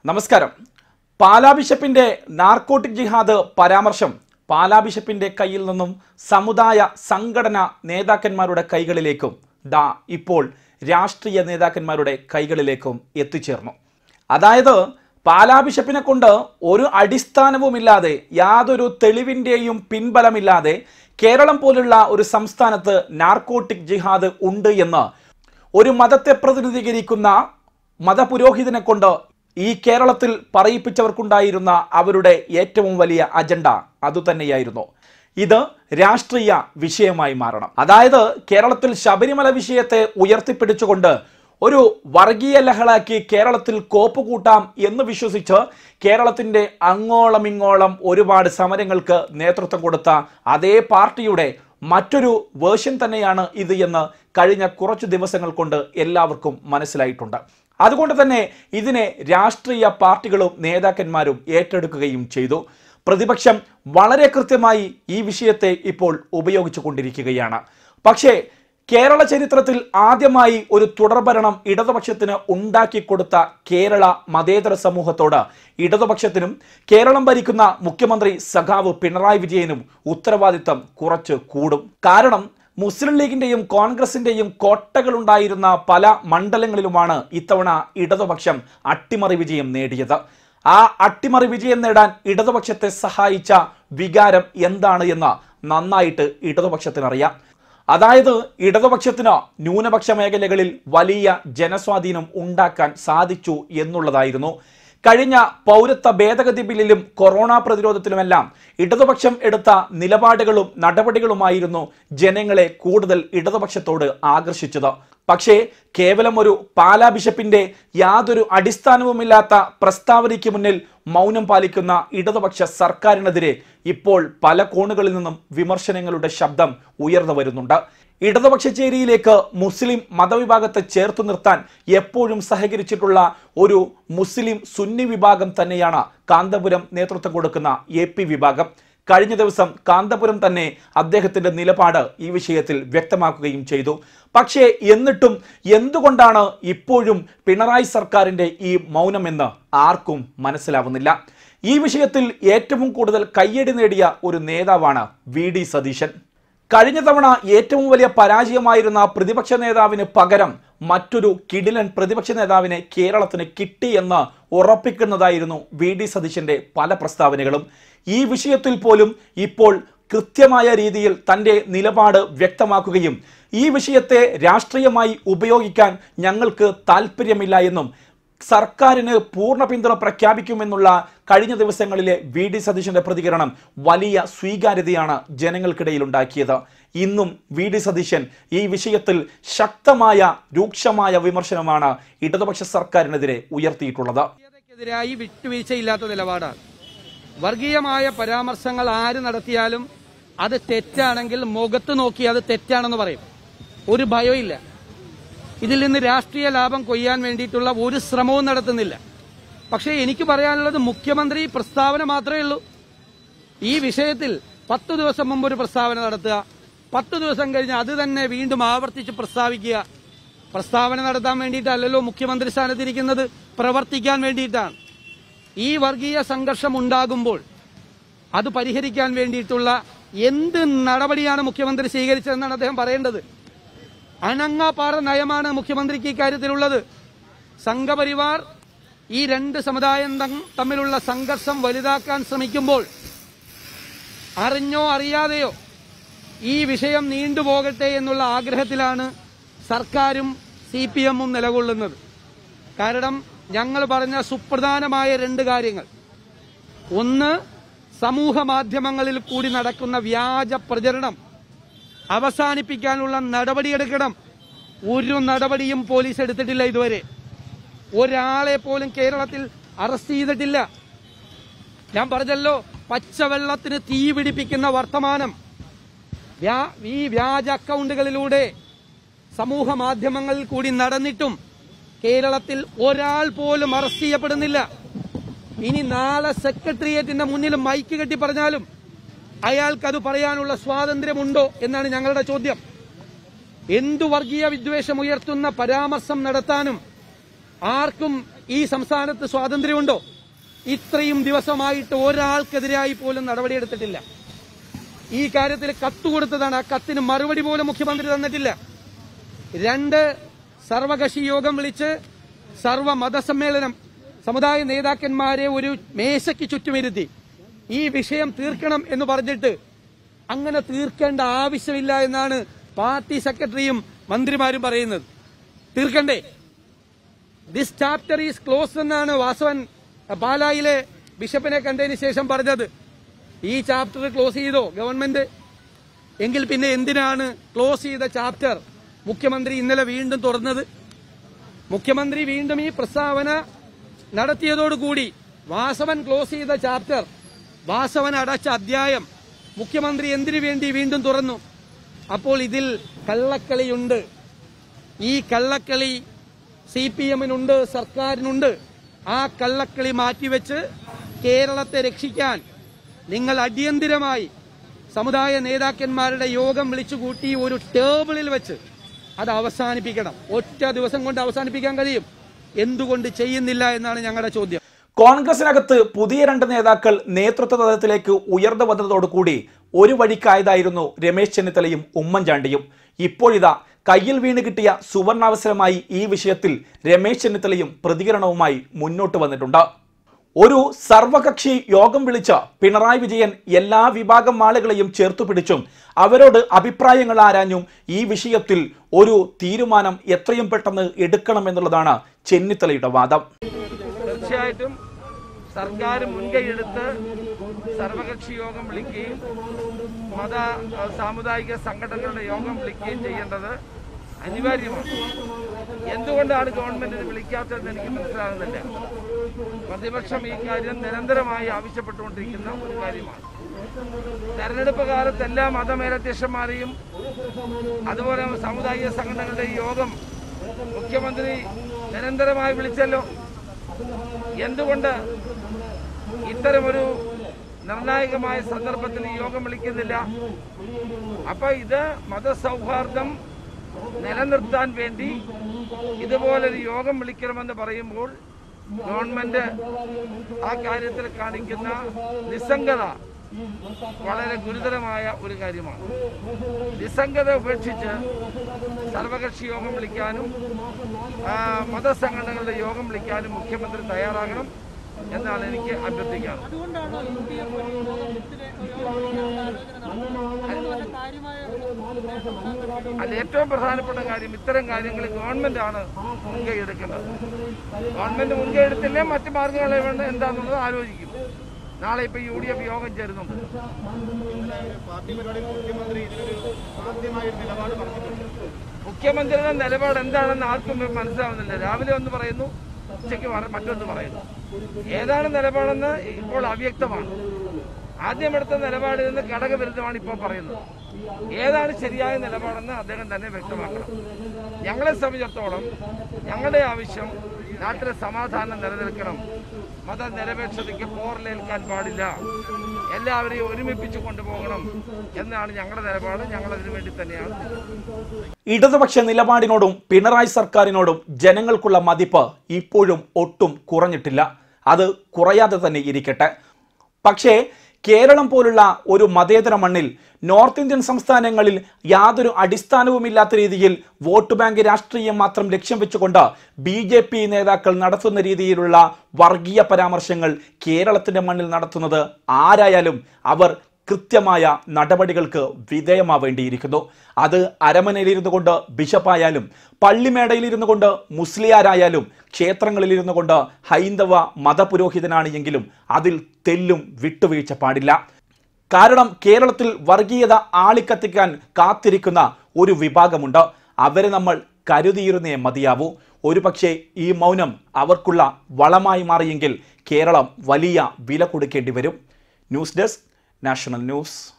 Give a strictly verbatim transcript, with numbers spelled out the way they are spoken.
നമസ്കാരം. പാലാ ബിഷപ്പിന്റെ നാർക്കോട്ടിക് ജിഹാദ് പരാമർശം പാലാ ബിഷപ്പിന്റെ കയ്യിൽ നിന്നും സമുദായ സംഘടന നേതാക്കന്മാരുടെ കൈകളിലേക്കും ദാ ഇപ്പോൾ രാഷ്ട്രീയ നേതാക്കന്മാരുടെ കൈകളിലേക്കും എത്തിച്ചേർന്നു. അതായത് പാലാ ബിഷപ്പിനെ കൊണ്ട് ഒരു അടിസ്ഥാനവുമില്ലാതെ, യാതൊരു തെളിവിൻ്റെയും പിൻബലമില്ലാതെ കേരളം പോലുള്ള ഒരു സംസ്ഥാനത്ത് നാർക്കോട്ടിക് ജിഹാദ് ഉണ്ട് എന്ന് ഒരു മതത്തെ പ്രതിനിധീകരിക്കുന്ന മതപുരോഹിതനെ കൊണ്ട് ഈ കേരളത്തിൽ പറയിപ്പിച്ചവർക്കുണ്ടായിരുന്ന അവരുടെ ഏറ്റവും വലിയ അജണ്ട അതുതന്നെയായിരുന്നു. ഇത് രാഷ്ട്രീയ വിഷയമായി മാറണം. അതായത് കേരളത്തിൽ ശബരിമല വിഷയത്തെ ഉയർത്തിപ്പിടിച്ചുകൊണ്ട് ഒരു വർഗീയ ലഹളാക്കി കേരളത്തിൽ കോപ്പുകൂട്ടാം എന്ന് വിശ്വസിച്ച് കേരളത്തിൻ്റെ അങ്ങോളം ഇങ്ങോളം ഒരുപാട് സമരങ്ങൾക്ക് നേതൃത്വം കൊടുത്ത അതേ പാർട്ടിയുടെ മറ്റൊരു വേർഷൻ തന്നെയാണ് ഇത് എന്ന് കഴിഞ്ഞ കുറച്ചു ദിവസങ്ങൾ കൊണ്ട് എല്ലാവർക്കും മനസ്സിലായിട്ടുണ്ട്. അതുകൊണ്ട് തന്നെ ഇതിനെ രാഷ്ട്രീയ പാർട്ടികളും നേതാക്കന്മാരും ഏറ്റെടുക്കുകയും ചെയ്തു. പ്രതിപക്ഷം വളരെ കൃത്യമായി ഈ വിഷയത്തെ ഇപ്പോൾ ഉപയോഗിച്ചു കൊണ്ടിരിക്കുകയാണ്. പക്ഷേ കേരള ചരിത്രത്തിൽ ആദ്യമായി ഒരു തുടർഭരണം ഇടതുപക്ഷത്തിന് ഉണ്ടാക്കിക്കൊടുത്ത കേരള മതേതര സമൂഹത്തോട് ഇടതുപക്ഷത്തിനും കേരളം ഭരിക്കുന്ന മുഖ്യമന്ത്രി സഖാവ് പിണറായി വിജയനും ഉത്തരവാദിത്തം കുറച്ച് കൂടും. കാരണം മുസ്ലിം ലീഗിന്റെയും കോൺഗ്രസിന്റെയും കോട്ടകളുണ്ടായിരുന്ന പല മണ്ഡലങ്ങളിലുമാണ് ഇത്തവണ ഇടതുപക്ഷം അട്ടിമറി വിജയം നേടിയത്. ആ അട്ടിമറി വിജയം നേടാൻ ഇടതുപക്ഷത്തെ സഹായിച്ച വികാരം എന്താണ് എന്ന് നന്നായിട്ട് ഇടതുപക്ഷത്തിനറിയാം. അതായത് ഇടതുപക്ഷത്തിന് ന്യൂനപക്ഷ മേഖലകളിൽ വലിയ ജനസ്വാധീനം ഉണ്ടാക്കാൻ സാധിച്ചു എന്നുള്ളതായിരുന്നു. കഴിഞ്ഞ പൗരത്വ ഭേദഗതി ബില്ലിലും കൊറോണ പ്രതിരോധത്തിലുമെല്ലാം ഇടതുപക്ഷം എടുത്ത നിലപാടുകളും നടപടികളുമായിരുന്നു ജനങ്ങളെ കൂടുതൽ ഇടതുപക്ഷത്തോട് ആകർഷിച്ചത്. പക്ഷേ കേവലം ഒരു പാലാ ബിഷപ്പിന്റെ യാതൊരു അടിസ്ഥാനവുമില്ലാത്ത പ്രസ്താവനയ്ക്ക് മുന്നിൽ മൗനം പാലിക്കുന്ന ഇടതുപക്ഷ സർക്കാരിനെതിരെ ഇപ്പോൾ പല കോണുകളിൽ നിന്നും വിമർശനങ്ങളുടെ ശബ്ദം ഉയർന്നു വരുന്നുണ്ട്. ഇടതുപക്ഷ ചേരിയിലേക്ക് മുസ്ലിം മതവിഭാഗത്തെ ചേർത്തു നിർത്താൻ എപ്പോഴും സഹകരിച്ചിട്ടുള്ള ഒരു മുസ്ലിം സുന്നി വിഭാഗം തന്നെയാണ് കാന്തപുരം നേതൃത്വം കൊടുക്കുന്ന എ പി വിഭാഗം. കഴിഞ്ഞ ദിവസം കാന്തപുരം തന്നെ അദ്ദേഹത്തിന്റെ നിലപാട് ഈ വിഷയത്തിൽ വ്യക്തമാക്കുകയും ചെയ്തു. പക്ഷേ എന്നിട്ടും എന്തുകൊണ്ടാണ് ഇപ്പോഴും പിണറായി സർക്കാരിന്റെ ഈ മൗനമെന്ന് ആർക്കും മനസ്സിലാവുന്നില്ല. ഈ വിഷയത്തിൽ ഏറ്റവും കൂടുതൽ കയ്യടി നേടിയ ഒരു നേതാവാണ് വി ഡി സതീശൻ. കഴിഞ്ഞ തവണ ഏറ്റവും വലിയ പരാജയമായിരുന്ന പ്രതിപക്ഷ നേതാവിന് പകരം മറ്റൊരു കിടിലൻ പ്രതിപക്ഷ നേതാവിനെ കേരളത്തിന് കിട്ടി എന്ന് ഉറപ്പിക്കുന്നതായിരുന്നു വി ഡി സതീശന്റെ പല പ്രസ്താവനകളും. ഈ വിഷയത്തിൽ പോലും ഇപ്പോൾ കൃത്യമായ രീതിയിൽ തൻ്റെ നിലപാട് വ്യക്തമാക്കുകയും ഈ വിഷയത്തെ രാഷ്ട്രീയമായി ഉപയോഗിക്കാൻ ഞങ്ങൾക്ക് താല്പര്യമില്ല എന്നും സർക്കാരിന് പൂർണ്ണ പിന്തുണ പ്രഖ്യാപിക്കുമെന്നുള്ള കഴിഞ്ഞ ദിവസങ്ങളിലെ വി ഡി സതീശന്റെ പ്രതികരണം വലിയ സ്വീകാര്യതയാണ് ജനങ്ങൾക്കിടയിൽ ഉണ്ടാക്കിയത്. ഇന്നും വി ഡി സതീശൻ ഈ വിഷയത്തിൽ ശക്തമായ രൂക്ഷമായ വിമർശനമാണ് ഇടതുപക്ഷ സർക്കാരിനെതിരെ ഉയർത്തിയിട്ടുള്ളത്. ായി വിട്ടുവീഴ്ചയില്ലാത്ത നിലപാടാണ്. വർഗീയമായ പരാമർശങ്ങൾ ആര് നടത്തിയാലും അത് തെറ്റാണെങ്കിൽ മുഖത്ത് നോക്കി അത് തെറ്റാണെന്ന് പറയും. ഒരു ഭയമില്ല. ഇതിൽ നിന്ന് രാഷ്ട്രീയ ലാഭം കൊയ്യാൻ വേണ്ടിയിട്ടുള്ള ഒരു ശ്രമവും നടത്തുന്നില്ല. പക്ഷേ എനിക്ക് പറയാനുള്ളത് മുഖ്യമന്ത്രി പ്രസ്താവന മാത്രമേ ഉള്ളൂ. ഈ വിഷയത്തിൽ പത്തു ദിവസം മുമ്പ് ഒരു പ്രസ്താവന നടത്തുക, പത്തു ദിവസം കഴിഞ്ഞ് അത് തന്നെ വീണ്ടും ആവർത്തിച്ച് പ്രസ്താവിക്കുക. പ്രസ്താവന നടത്താൻ വേണ്ടിയിട്ടല്ലല്ലോ മുഖ്യമന്ത്രി സ്ഥാനത്തിരിക്കുന്നത്, പ്രവർത്തിക്കാൻ വേണ്ടിയിട്ടാണ്. ഈ വർഗീയ സംഘർഷം ഉണ്ടാകുമ്പോൾ അത് പരിഹരിക്കാൻ വേണ്ടിയിട്ടുള്ള എന്ത് നടപടിയാണ് മുഖ്യമന്ത്രി സ്വീകരിച്ചതെന്നാണ് അദ്ദേഹം പറയേണ്ടത്. അനങ്ങാപ്പാറ നയമാണ് മുഖ്യമന്ത്രിക്ക് ഇക്കാര്യത്തിലുള്ളത്. സംഘപരിവാർ ഈ രണ്ട് സമുദായം തമ്മിലുള്ള സംഘർഷം വലുതാക്കാൻ ശ്രമിക്കുമ്പോൾ അറിഞ്ഞോ അറിയാതെയോ ഈ വിഷയം നീണ്ടുപോകട്ടെ എന്നുള്ള ആഗ്രഹത്തിലാണ് സർക്കാരും സി പി എമ്മും നിലകൊള്ളുന്നത്. കാരണം ഞങ്ങൾ പറഞ്ഞ സുപ്രധാനമായ രണ്ട് കാര്യങ്ങൾ, ഒന്ന് സമൂഹ മാധ്യമങ്ങളിൽ കൂടി നടക്കുന്ന വ്യാജ പ്രചരണം അവസാനിപ്പിക്കാനുള്ള നടപടിയെടുക്കണം. ഒരു നടപടിയും പോലീസ് എടുത്തിട്ടില്ല ഇതുവരെ. ഒരാളെ പോലും കേരളത്തിൽ അറസ്റ്റ് ചെയ്തിട്ടില്ല. ഞാൻ പറഞ്ഞല്ലോ, പച്ചവെള്ളത്തിന് തീ പിടിപ്പിക്കുന്ന വർത്തമാനം ഈ വ്യാജ അക്കൗണ്ടുകളിലൂടെ സമൂഹ മാധ്യമങ്ങളിൽ കൂടി നടന്നിട്ടും കേരളത്തിൽ ഒരാൾ പോലും അറസ്റ്റ് ചെയ്യപ്പെടുന്നില്ല. ഇനി നാളെ സെക്രട്ടേറിയറ്റിന്റെ മുന്നിൽ മൈക്ക് കെട്ടി പറഞ്ഞാലും അയാൾക്കത് പറയാനുള്ള സ്വാതന്ത്ര്യമുണ്ടോ എന്നാണ് ഞങ്ങളുടെ ചോദ്യം. എന്തു വർഗീയ വിദ്വേഷം ഉയർത്തുന്ന പരാമർശം നടത്താനും ആർക്കും ഈ സംസ്ഥാനത്ത് സ്വാതന്ത്ര്യമുണ്ടോ? ഇത്രയും ദിവസമായിട്ട് ഒരാൾക്കെതിരായി പോലും നടപടിയെടുത്തിട്ടില്ല. ഈ കാര്യത്തിൽ കത്ത് കൊടുത്തതാണ്. ആ കത്തിന് മറുപടി പോലും മുഖ്യമന്ത്രി തന്നിട്ടില്ല. രണ്ട്, സർവകക്ഷി യോഗം വിളിച്ച് സർവ മതസമ്മേളനം സമുദായ നേതാക്കന്മാരെ ഒരു മേശയ്ക്ക് ചുറ്റുമിരുത്തി ഈ വിഷയം തീർക്കണം എന്ന് പറഞ്ഞിട്ട് അങ്ങനെ തീർക്കേണ്ട ആവശ്യമില്ല എന്നാണ് പാർട്ടി സെക്രട്ടറിയും മന്ത്രിമാരും പറയുന്നത്. തീർക്കണ്ടേ? ദിസ് ചാപ്റ്റർ ഈസ് ക്ലോസ് എന്നാണ് വാസവൻ പാലായിലെ ബിഷപ്പിനെ കണ്ടതിന് ശേഷം പറഞ്ഞത്. ഈ ചാപ്റ്റർ ക്ലോസ് ചെയ്തോ ഗവൺമെന്റ്? എങ്കിൽ പിന്നെ എന്തിനാണ് ക്ലോസ് ചെയ്ത ചാപ്റ്റർ മുഖ്യമന്ത്രി ഇന്നലെ വീണ്ടും തുറന്നത്? മുഖ്യമന്ത്രി വീണ്ടും ഈ പ്രസ്താവന നടത്തിയതോടുകൂടി വാസവൻ ക്ലോസ് ചെയ്ത ചാപ്റ്റർ, വാസവൻ അടച്ച അധ്യായം മുഖ്യമന്ത്രി എന്തിനു വേണ്ടി വീണ്ടും തുറന്നു? അപ്പോൾ ഇതിൽ കള്ളക്കളിയുണ്ട്. ഈ കള്ളക്കളി സി പി എമ്മിനുണ്ട്, സർക്കാരിനുണ്ട്. ആ കള്ളക്കളി മാറ്റിവെച്ച് കേരളത്തെ രക്ഷിക്കാൻ നിങ്ങൾ അടിയന്തിരമായി സമുദായ നേതാക്കന്മാരുടെ യോഗം വിളിച്ചുകൂട്ടി ഒരു ടേബിളിൽ വെച്ച് അത് അവസാനിപ്പിക്കണം. ഒറ്റ ദിവസം കൊണ്ട് അവസാനിപ്പിക്കാൻ കഴിയും. എന്തുകൊണ്ട് ചെയ്യുന്നില്ല എന്നാണ് ഞങ്ങളുടെ ചോദ്യം. കോൺഗ്രസിനകത്ത് പുതിയ രണ്ട് നേതാക്കൾ നേതൃത്വ തലത്തിലേക്ക് ഉയർന്നു വന്നതോടുകൂടി ഒരു വഴിക്കായതായിരുന്നു രമേശ് ചെന്നിത്തലയും ഉമ്മൻചാണ്ടിയും. ഇപ്പോഴിതാ കയ്യിൽ വീണ് കിട്ടിയ സുവർണാവസരമായി ഈ വിഷയത്തിൽ രമേശ് ചെന്നിത്തലയും പ്രതികരണവുമായി മുന്നോട്ട് വന്നിട്ടുണ്ട്. ഒരു സർവകക്ഷി യോഗം വിളിച്ച പിണറായി വിജയൻ എല്ലാ വിഭാഗം ആളുകളെയും ചേർത്തുപിടിച്ചും അവരോട് അഭിപ്രായങ്ങൾ ആരാഞ്ഞും ഈ വിഷയത്തിൽ ഒരു തീരുമാനം എത്രയും പെട്ടെന്ന് എടുക്കണമെന്നുള്ളതാണ് ചെന്നിത്തലയുടെ വാദം. തീർച്ചയായിട്ടും സർക്കാർ മുൻകൈയെടുത്ത് സർവകക്ഷി യോഗം വിളിക്കുകയും മത സാമുദായിക സംഘടനകളുടെ യോഗം വിളിക്കുകയും ചെയ്യേണ്ടത് അനിവാര്യമാണ്. എന്തുകൊണ്ടാണ് ഗവൺമെന്റിന് വിളിക്കാത്തതെന്ന് എനിക്ക് മനസ്സിലാകുന്നില്ല. പ്രതിപക്ഷം ഈ കാര്യം നിരന്തരമായി ആവശ്യപ്പെട്ടുകൊണ്ടിരിക്കുന്ന ഒരു കാര്യമാണ്. തെരഞ്ഞെടുപ്പ് കാലത്ത് എല്ലാ മതമേലധ്യക്ഷന്മാരെയും അതുപോലെ സാമുദായിക സംഘടനകളുടെ യോഗം മുഖ്യമന്ത്രി നിരന്തരമായി വിളിച്ചല്ലോ. എന്തുകൊണ്ട് ഇത്തരമൊരു നിർണായകമായ സന്ദർഭത്തിൽ ഈ യോഗം വിളിക്കുന്നില്ല? അപ്പൊ ഇത് മതസൗഹാർദ്ദം നിലനിർത്താൻ വേണ്ടി ഇതുപോലൊരു യോഗം വിളിക്കണമെന്ന് പറയുമ്പോൾ ഗവൺമെന്റ് ആ കാര്യത്തിൽ കാണിക്കുന്ന നിസ്സംഗത വളരെ ഗുരുതരമായ ഒരു കാര്യമാണ്. നിസ്സംഗത ഉപേക്ഷിച്ച് സർവകക്ഷി യോഗം വിളിക്കാനും മതസംഘടനകളുടെ യോഗം വിളിക്കാനും മുഖ്യമന്ത്രി തയ്യാറാകണം എന്നാണ് എനിക്ക് അഭ്യർത്ഥിക്കാറ്. അത് ഏറ്റവും പ്രധാനപ്പെട്ട കാര്യം, ഇത്തരം കാര്യങ്ങളിൽ ഗവൺമെന്റ് ആണ് മുൻകൈ എടുക്കേണ്ടത്. ഗവൺമെന്റ് മുൻകൈ എടുത്തില്ലേ മറ്റു മാർഗങ്ങളെ വേണ്ട എന്താണെന്നുള്ളത് ആലോചിക്കും. നാളെ ഇപ്പൊ യു ഡി എഫ് യോഗം ചേരുന്നുണ്ട്. മുഖ്യമന്ത്രിയുടെ നിലപാട് എന്താണെന്ന് ആർക്കും മനസ്സിലാവുന്നില്ല. രാവിലെ ഒന്ന് പറയുന്നു, ഉച്ചയ്ക്ക് മറ്റൊന്ന് പറയുന്നു. ഏതാണ് നിലപാടെന്ന് ഇപ്പോൾ അവ്യക്തമാണ്. ആദ്യം എടുത്ത നിലപാടിൽ നിന്ന് ഘടകവിരുദ്ധമാണ് ഇപ്പോൾ പറയുന്നത്. ഏതാണ് ശരിയായ നിലപാടെന്ന് അദ്ദേഹം തന്നെ വ്യക്തമാക്കണം. ഞങ്ങളെ സംബന്ധിച്ചിടത്തോളം ഞങ്ങളുടെ ആവശ്യം നാട്ടിലെ സമാധാനം നിലനിൽക്കണം. മതനിരപേക്ഷതയ്ക്ക് പോറലേൽക്കാൻ പാടില്ല. എല്ലാവരെയും ഒരുമിപ്പിച്ചു കൊണ്ടുപോകണം എന്നാണ് ഞങ്ങളുടെ നിലപാട്. ഞങ്ങൾ അതിനു വേണ്ടി തന്നെയാണ്. ഇടതുപക്ഷ നിലപാടിനോടും പിണറായി സർക്കാരിനോടും ജനങ്ങൾക്കുള്ള മതിപ്പ് ഇപ്പോഴും ഒട്ടും കുറഞ്ഞിട്ടില്ല. അത് കുറയാതെ തന്നെ ഇരിക്കട്ടെ. പക്ഷേ കേരളം പോലുള്ള ഒരു മതേതര മണ്ണിൽ നോർത്ത് ഇന്ത്യൻ സംസ്ഥാനങ്ങളിൽ യാതൊരു അടിസ്ഥാനവുമില്ലാത്ത രീതിയിൽ വോട്ട് ബാങ്ക് രാഷ്ട്രീയം മാത്രം ലക്ഷ്യം വെച്ചുകൊണ്ട് ബി ജെ പി നേതാക്കൾ നടത്തുന്ന രീതിയിലുള്ള വർഗീയ പരാമർശങ്ങൾ കേരളത്തിൻ്റെ മണ്ണിൽ നടത്തുന്നത് ആരായാലും അവർ കൃത്യമായ നടപടികൾക്ക് വിധേയമാവേണ്ടിയിരിക്കുന്നു. അത് അരമനയിലിരുന്നു കൊണ്ട് ബിഷപ്പായാലും പള്ളിമേടയിലിരുന്നു കൊണ്ട് മുസ്ലിയാരായാലും ക്ഷേത്രങ്ങളിലിരുന്നു കൊണ്ട് ഹൈന്ദവ മതപുരോഹിതനാണ് എങ്കിലും അതിൽ തെല്ലും വിട്ടുവീഴ്ച പാടില്ല. കാരണം കേരളത്തിൽ വർഗീയത ആളിക്കത്തിക്കാൻ കാത്തിരിക്കുന്ന ഒരു വിഭാഗമുണ്ട്. അവരെ നമ്മൾ കരുതിയിരുന്നേ മതിയാവൂ. ഒരുപക്ഷെ ഈ മൗനം അവർക്കുള്ള വളമായി മാറിയെങ്കിൽ കേരളം വലിയ വില കൊടുക്കേണ്ടി വരും. News desk national news.